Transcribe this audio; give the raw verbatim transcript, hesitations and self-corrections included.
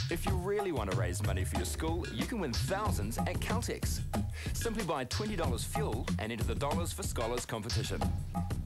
If you really want to raise money for your school, you can win thousands at Caltex. Simply buy twenty dollars fuel and enter the Dollars for Scholars competition.